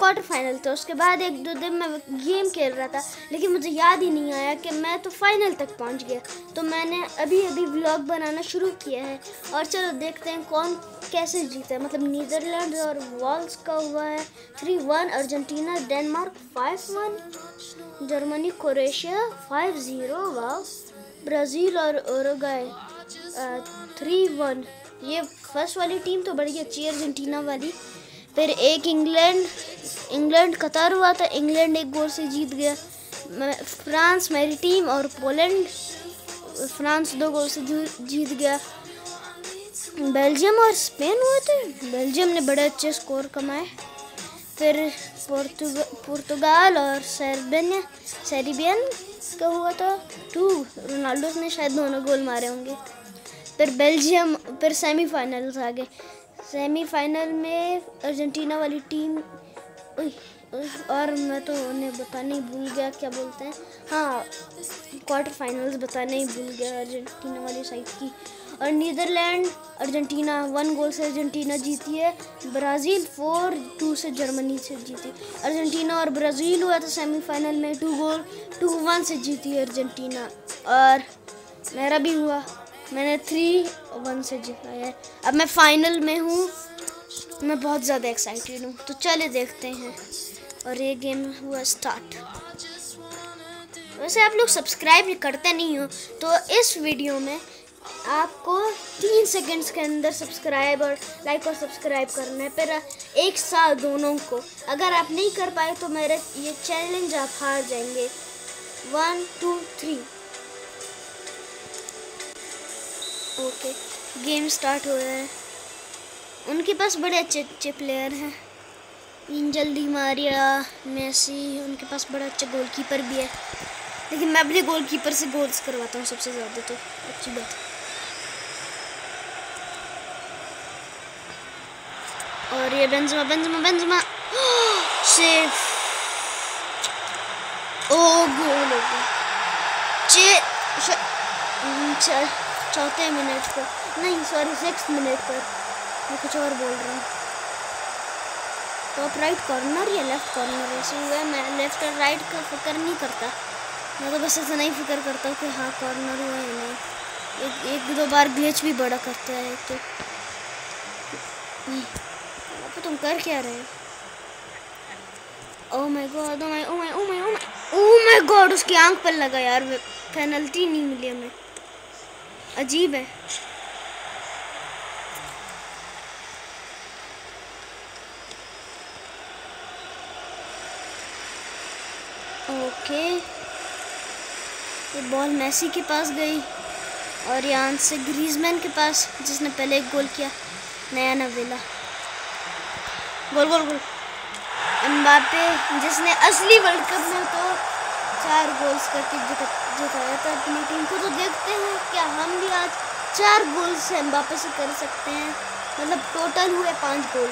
Quarter final था, उसके बाद 1-2 दिन मैं गेम खेल रहा था, लेकिन मुझे याद ही नहीं आया कि मैं तो फाइनल तक पहुंच गया। तो मैंने अभी व्लॉग बनाना शुरू किया है और चलो देखते हैं कौन कैसे जीता है। मतलब नीदरलैंड और वॉल्स का हुआ है 3-1, अर्जेंटीना डेनमार्क 5-1, जर्मनी क्रोएशिया 5-0, वाह, ब्राज़ील और उरुग्वे 3-1। ये फर्स्ट वाली टीम तो बड़ी अच्छी है, अर्जेंटीना वाली। फिर एक इंग्लैंड कतर हुआ था, इंग्लैंड 1 गोल से जीत गया। फ्रांस मेरी टीम और पोलैंड, फ्रांस 2 गोल से जीत गया। बेल्जियम और स्पेन हुए थे, बेल्जियम ने बड़े अच्छे स्कोर कमाए। फिर पुर्तगाल और सेर्बियन का हुआ था 2, रोनाल्डो ने शायद दोनों गोल मारे होंगे। फिर बेल्जियम, फिर सेमीफाइनल आ गए। सेमीफाइनल में अर्जेंटीना वाली टीम, और मैं तो उन्हें बताने ही भूल गया क्या बोलते हैं, हाँ क्वार्टर फाइनल्स बताने ही भूल गया अर्जेंटीना वाली साइड की। और नीदरलैंड अर्जेंटीना 1 गोल से अर्जेंटीना जीती है। ब्राज़ील 4-2 से जर्मनी से जीती। अर्जेंटीना और ब्राज़ील हुआ था सेमीफाइनल में, 2-1 से जीती है अर्जेंटीना। और मेरा भी हुआ, मैंने 3-1 से जीता है। अब मैं फाइनल में हूँ, मैं बहुत ज़्यादा एक्साइटेड हूँ। तो चले देखते हैं। और ये गेम हुआ स्टार्ट। वैसे आप लोग सब्सक्राइब करते नहीं हो, तो इस वीडियो में आपको 3 सेकंड्स के अंदर सब्सक्राइब और लाइक और सब्सक्राइब करना है, फिर एक साथ दोनों को। अगर आप नहीं कर पाए तो मेरे ये चैलेंज आप हार जाएंगे। 1 2 3। ओके, गेम स्टार्ट हो रहा है। उनके पास बड़े अच्छे अच्छे प्लेयर हैं, एंजेल डी मारिया, मेसी, उनके पास बड़ा अच्छा गोलकीपर भी है। लेकिन मैं अपने गोलकीपर से गोल्स करवाता हूँ सबसे ज़्यादा, तो अच्छी बात है। और ये बेंज़ेमा सेफ, ओ गोल हो गया। 4 मिनट पर, नहीं सॉरी 6 मिनट पर, मैं कुछ और बोल रहा हूँ। टॉप राइट कॉर्नर या लेफ्ट कॉर्नर ऐसे हुआ है। मैं लेफ्ट और राइट का फिक्र नहीं करता, मैं तो बस ऐसा नहीं फिक्र करता कि हाँ कॉर्नर हुआ है नहीं। एक 2 बार ग्लिच भी बड़ा करता है। तो तुम कर क्या रहे हो? Oh my god, oh my god, उसकी आंख पर लगा यार। पेनल्टी नहीं मिली हमें, अजीब है। ओके, ये बॉल मेसी के पास गई और यहाँ से ग्रीजमैन के पास, जिसने पहले 1 गोल किया, नया नवेला। गोल एम्बापे, जिसने असली वर्ल्ड कप में तो 4 गोल्स करके जिताया था अपनी टीम को। तो देखते हैं क्या हम भी आज 4 गोल्स एम्बापे से कर सकते हैं। मतलब टोटल हुए 5 गोल।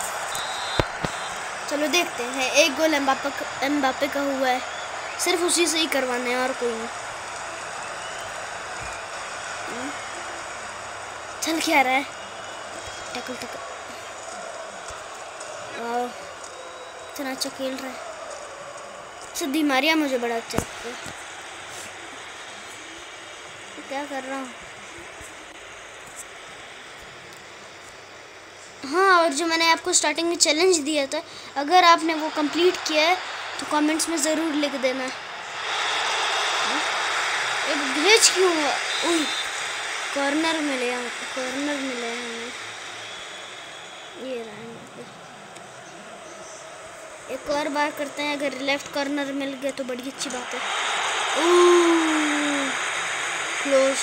चलो देखते हैं। 1 गोल एम्बापे का हुआ है, सिर्फ उसी से ही करवाना है और कोई नहीं। चल क्या रहा है, टैकल इतना अच्छा खेल रहा है। डी मारिया मुझे बड़ा अच्छा लगता है। क्या कर रहा हूँ? हाँ, और जो मैंने आपको स्टार्टिंग में चैलेंज दिया था, अगर आपने वो कंप्लीट किया है तो कमेंट्स में ज़रूर लिख देना। एक ग्लिच क्यों हुआ? कॉर्नर मिले हमें। ये रहा है। एक और बार करते हैं, अगर लेफ्ट कॉर्नर मिल गया तो बड़ी अच्छी बात है। क्लोज,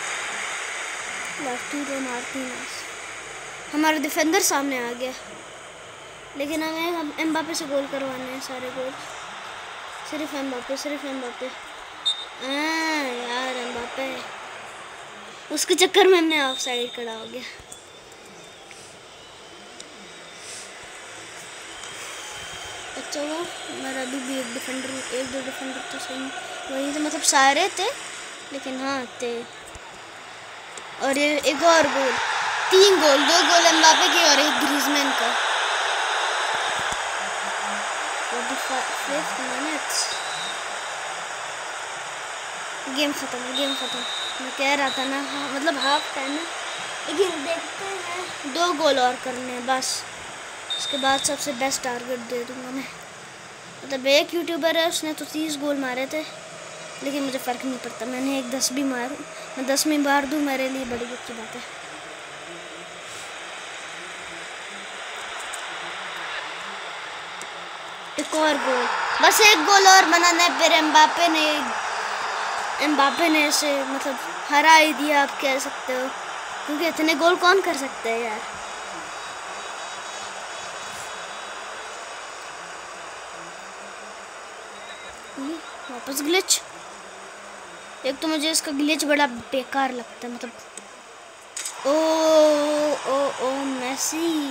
हमारा डिफेंडर सामने आ गया, लेकिन हमें एम्बापे से गोल करवाने हैं सारे गोल। सिर्फ एम्बापे। यार एम्बापे, उसके चक्कर में हमने ऑफ साइड खड़ा हो गया। अच्छा हुआ मेरा अभी भी 1-2 डिफेंडर तो सही वही थे, मतलब सारे थे, लेकिन हाँ थे। और ये एक और गोल, 3 गोल, 2 गोल एम्बापे के और 1 ग्रीजमैन का। 45 मिनट्स। गेम ख़त्म। मैं कह रहा था ना, हाँ मतलब हाफ टाइम है, लेकिन देखते हैं 2 गोल और करने हैं बस। उसके बाद सबसे बेस्ट टारगेट दे दूँगा मैं। मतलब एक यूट्यूबर है, उसने तो 30 गोल मारे थे, लेकिन मुझे फ़र्क नहीं पड़ता। मैंने एक 10 भी मारूँ, मैं 10 में मार दूँ, मेरे लिए बड़ी अच्छी बात है। एक और गोल, बस एक गोल और बनाना है, फिर एम्बापे ने इसे मतलब हरा ही दिया, आप कह सकते हो, क्योंकि इतने गोल कौन कर सकते हैं यार। वापस ग्लिच। एक तो मुझे इसका ग्लिच बड़ा बेकार लगता है, मतलब ओ मेसी।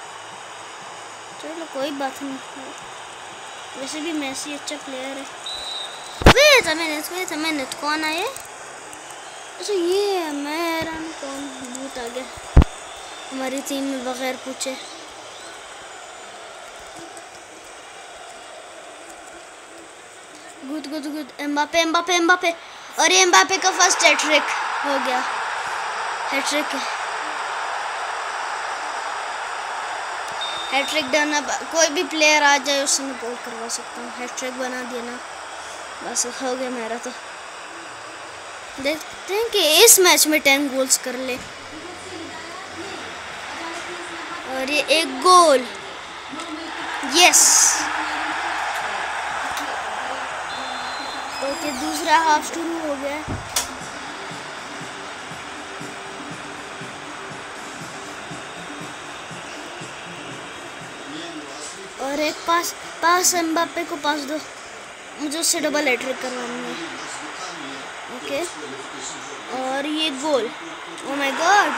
चलो कोई बात नहीं, वैसे भी मेसी अच्छा प्लेयर है। वेट अ मिनट, कौन आए? अच्छा ये है, मेरा कौन भूत आ गया हमारी टीम में बगैर पूछे। गुड एम्बापे और ये एम्बापे का फर्स्ट हैट्रिक हो गया। Hattrick done. अब कोई भी प्लेयर आ जाए उससे मैं गोल करवा सकता हूँ। हैट्रिक बना दिया ना, बस हो गया मेरा। तो देखते हैं कि इस मैच में 10 गोल्स कर ले। और ये एक गोल, यस। ओके, दूसरा हाफ शुरू हो गया। और एक पास एम्बापे को पास दो, मुझे उससे डबल हैट्रिक करवानी है। ओके, और ये गोल। Oh my God,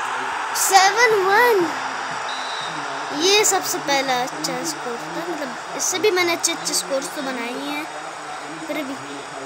7-1। ये सबसे पहला अच्छा स्कोर था, मतलब इससे भी मैंने अच्छे स्कोर्स तो बनाए ही हैं, फिर भी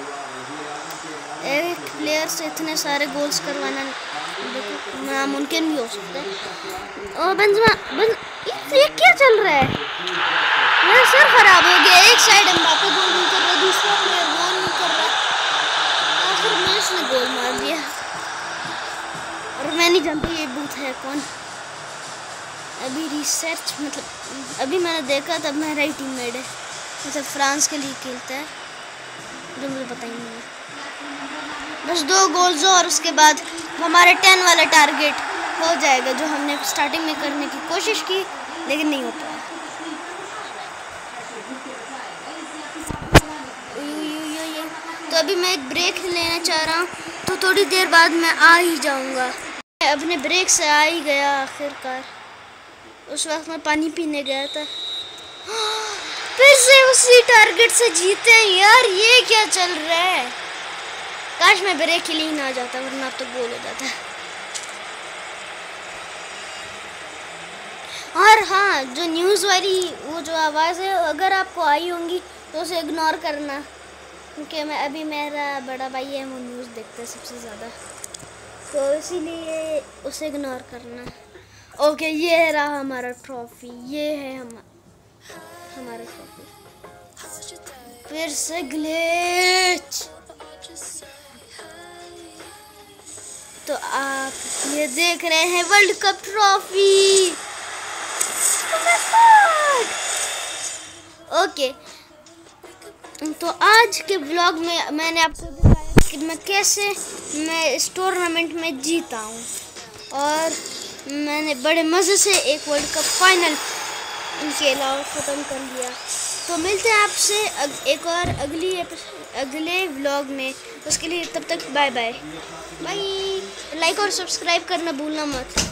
एक प्लेयर से इतने सारे गोल्स करवाना नामुमकिन भी हो सकता है। और बेंजेमा, ये क्या चल रहा है? मेरा सर खराब हो गया। एक साइड एम्बापे गोल नहीं कर रहा, दूसरा प्लेयर गोल नहीं कर रहा, आखिर में इसने गोल मार दिया। और मैं नहीं जानती ये बूथ है कौन। अभी रिसर्च, मतलब अभी मैंने देखा तब मेरा ही टीममेट है, मतलब फ्रांस के लिए खेलता है, जो मुझे पता ही नहीं है। बस 2 गोल्स और उसके बाद हमारे 10 वाला टारगेट हो जाएगा, जो हमने स्टार्टिंग में करने की कोशिश की लेकिन नहीं हो पाया। तो अभी मैं एक ब्रेक लेना चाह रहा हूँ, तो थोड़ी देर बाद मैं आ ही जाऊँगा। अपने ब्रेक से आ ही गया आखिरकार। उस वक्त मैं पानी पीने गया था, फिर से उसी टारगेट से जीते हैं यार। ये क्या चल रहा है? काश मैं ब्रेक के लिए ना जाता, वरना तो गोल हो जाता। और हाँ, जो न्यूज़ वाली वो जो आवाज़ है, अगर आपको आई होंगी तो उसे इग्नोर करना, क्योंकि अभी मेरा बड़ा भाई है, वो न्यूज़ देखता है सबसे ज़्यादा, तो इसीलिए उसे इग्नोर करना। ओके, ये रहा हमारा ट्रॉफी, ये है हमारा ट्रॉफी। फिर से ग्लिच। तो आप ये देख रहे हैं वर्ल्ड कप ट्रॉफी। ओके, तो आज के व्लॉग में मैंने आपको दिखाया कि मैं कैसे इस टूर्नामेंट में जीता हूँ, और मैंने बड़े मज़े से एक वर्ल्ड कप फाइनल खेला और ख़त्म कर लिया। तो मिलते हैं आपसे एक और अगले व्लॉग में। उसके लिए तब तक बाय बाय। लाइक और सब्सक्राइब करना भूलना मत।